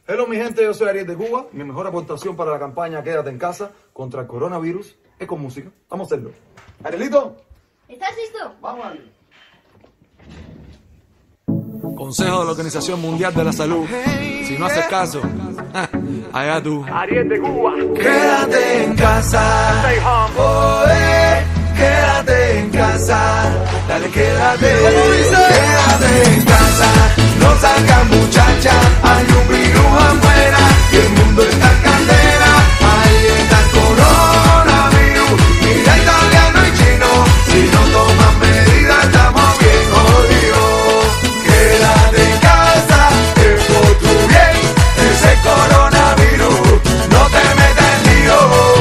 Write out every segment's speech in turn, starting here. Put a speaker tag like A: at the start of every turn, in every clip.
A: Hello mi gente, yo soy Ariel de Cuba. Mi mejor aportación para la campaña Quédate en casa contra el coronavirus es con música. Vamos a hacerlo. Arielito,
B: ¿Estás listo?
A: vamos a ver. Consejo de la Organización Mundial de la Salud. Si no haces caso, allá tú.
C: Ariel de Cuba.
A: Quédate en casa.
C: Stay home.
A: Quédate en casa. Dale, quédate. Quédate en casa. No salgas, muchacha. Hay un virus afuera y el mundo está en candela. Ahí está el coronavirus. Mira italiano y chino. Si no toman medidas, estamos bien jodidos. Quédate en casa, es por tu bien. Ese coronavirus no te metas en lío.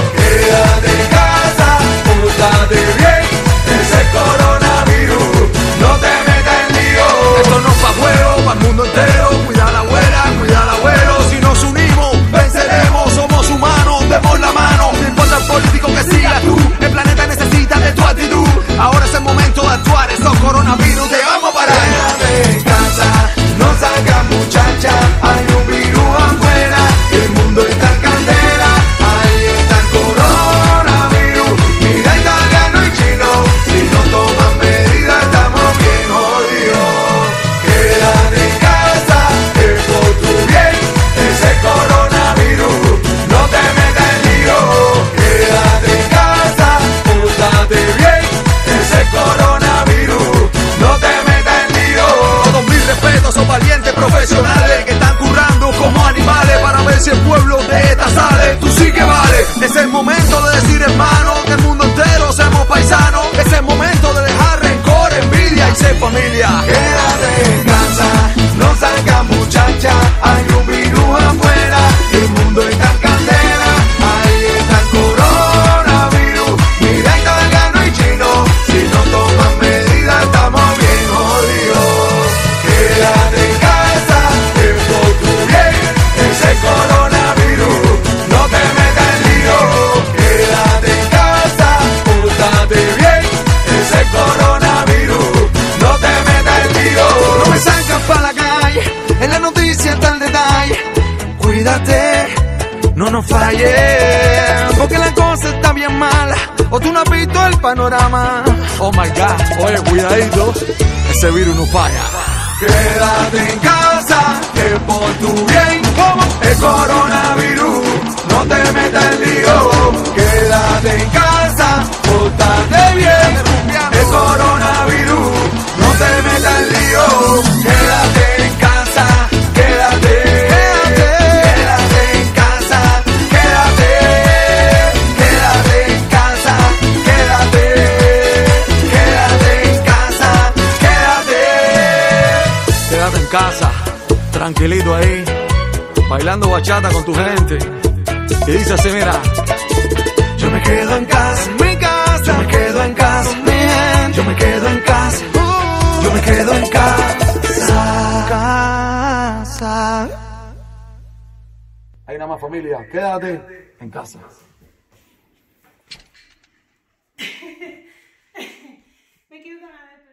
A: Quédate en casa, pórtate bien. Ese coronavirus no te metas en lío. Esto no es pa' juego, pa' el mundo entero. Cuida a la abuela, cuida al abuelo. Si nos unimos, venceremos. Somos humanos, demos la mano. No importa el político que sigas tú. El planeta necesita de tu actitud. Ahora es el momento de actuar. Estos coronavirus te vamos a parar. Quédate en casa, no salgas, muchacha. Hay un virus afuera y el mundo está en candela. Ahí está el coronavirus. Mira italiano y chino. Si no toman medidas, estamos bien jodidos. Quédate en casa, es por tu bien. Ese coronavirus no te metas en lío. Quédate en casa, pórtate bien. Ese coronavirus no te metas en lío. Todos mis respetos, son valientes profesionales que están currando como animales para ver si el pueblo de esta sale. Tú sí que vale. Es el momento de decir, hermano, que el mundo entero seamos paisanos. Es el momento de dejar rencor, envidia y ser familia. Quédate en casa, no salgas, muchacha. Hay un virus afuera y el mundo está en candela. Ahí está el coronavirus. Mira italiano y chino. Si no toman medidas, estamos bien jodidos. Quédate en casa, es por tu bien. Ese coronavirus no te metas en lío. Quédate en casa, pórtate bien. Ese coronavirus no te metas en lío. No me sacas pa' la calle, en la noticia está el detalle. Cuídate, no nos falles, porque la cosa está bien mala. O tú no has visto el panorama. Oh my God, oye, cuidadito, ese virus no falla. Quédate en casa, que por tu bien, como el coronavirus, no te metas en lío. Quédate en casa, pórtate bien, el coronavirus, no te metas en lío. Quédate en casa, quédate en casa, quédate en casa, quédate en casa, quédate en casa, tranquilito ahí, bailando bachata con tu gente. Y dice así, mira, yo me quedo en casa, mi casa, yo me quedo en casa, mi gente, yo me quedo en casa, yo me quedo en casa. Hay nada más, familia, quédate en casa.
B: Me quedo con la